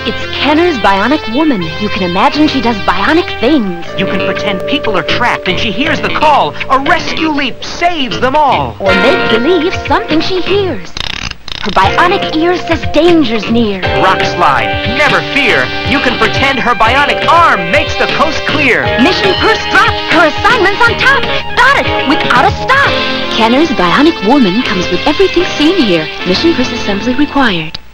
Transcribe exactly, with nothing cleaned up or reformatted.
It's Kenner's Bionic Woman. You can imagine she does bionic things. You can pretend people are trapped and she hears the call. A rescue leap saves them all. Or make believe something she hears. Her bionic ear says danger's near. Rock slide, never fear. You can pretend her bionic arm makes the coast clear. Mission first drop. Her assignment's on top. Got it without a stop. Kenner's Bionic Woman comes with everything seen here. Mission first assembly required.